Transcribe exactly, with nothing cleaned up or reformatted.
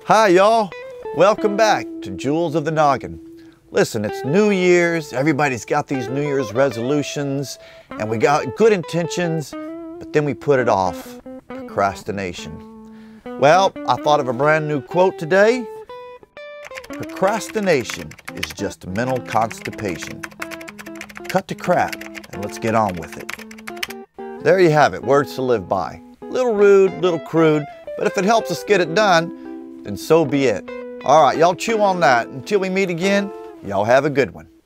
Hi y'all, welcome back to Jewels of the Noggin. Listen, it's New Year's, everybody's got these New Year's resolutions and we got good intentions, but then we put it off. Procrastination. Well, I thought of a brand new quote today. Procrastination is just mental constipation. Cut to crap and let's get on with it. There you have it, words to live by. Little rude, little crude, but if it helps us get it done, then so be it. All right, y'all chew on that. Until we meet again, y'all have a good one.